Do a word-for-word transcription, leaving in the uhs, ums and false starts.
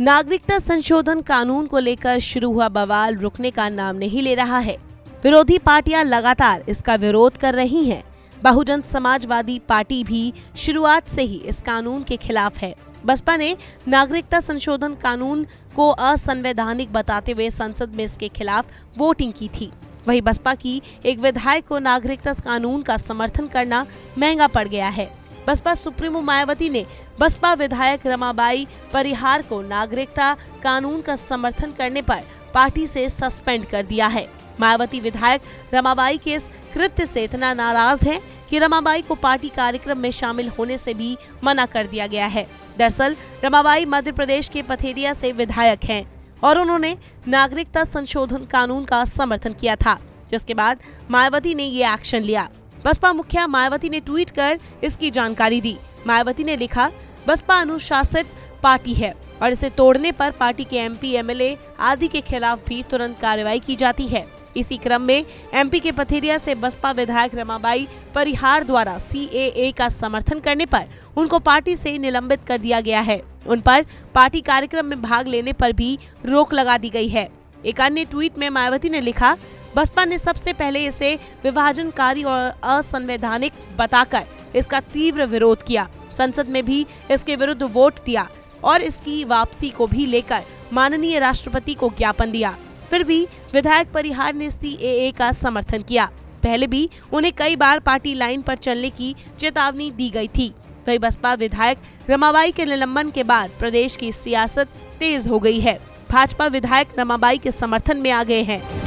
नागरिकता संशोधन कानून को लेकर शुरू हुआ बवाल रुकने का नाम नहीं ले रहा है। विरोधी पार्टियां लगातार इसका विरोध कर रही हैं। बहुजन समाजवादी पार्टी भी शुरुआत से ही इस कानून के खिलाफ है। बसपा ने नागरिकता संशोधन कानून को असंवैधानिक बताते हुए संसद में इसके खिलाफ वोटिंग की थी। वहीं बसपा की एक विधायक को नागरिकता कानून का समर्थन करना महंगा पड़ गया है। बसपा सुप्रीमो मायावती ने बसपा विधायक रमाबाई परिहार को नागरिकता कानून का समर्थन करने पर पार्टी से सस्पेंड कर दिया है। मायावती विधायक रमाबाई के इस कृत्य से इतना नाराज हैं कि रमाबाई को पार्टी कार्यक्रम में शामिल होने से भी मना कर दिया गया है। दरअसल रमाबाई मध्य प्रदेश के पथेरिया से विधायक हैं और उन्होंने नागरिकता संशोधन कानून का समर्थन किया था, जिसके बाद मायावती ने ये एक्शन लिया। बसपा मुखिया मायावती ने ट्वीट कर इसकी जानकारी दी। मायावती ने लिखा, बसपा अनुशासित पार्टी है और इसे तोड़ने पर पार्टी के एमपी, एमएलए आदि के खिलाफ भी तुरंत कार्रवाई की जाती है। इसी क्रम में एमपी के पथेरिया से बसपा विधायक रमाबाई परिहार द्वारा सीएए का समर्थन करने पर उनको पार्टी से निलंबित कर दिया गया है। उन पर पार्टी कार्यक्रम में भाग लेने पर भी रोक लगा दी गई है। एक अन्य ट्वीट में मायावती ने लिखा, बसपा ने सबसे पहले इसे विभाजनकारी और असंवैधानिक बताकर इसका तीव्र विरोध किया। संसद में भी इसके विरुद्ध वोट दिया और इसकी वापसी को भी लेकर माननीय राष्ट्रपति को ज्ञापन दिया। फिर भी विधायक परिहार ने सीएए का समर्थन किया। पहले भी उन्हें कई बार पार्टी लाइन पर चलने की चेतावनी दी गई थी। वही बसपा विधायक रमाबाई के निलंबन के बाद प्रदेश की सियासत तेज हो गई है। भाजपा विधायक रमाबाई के समर्थन में आ गए हैं।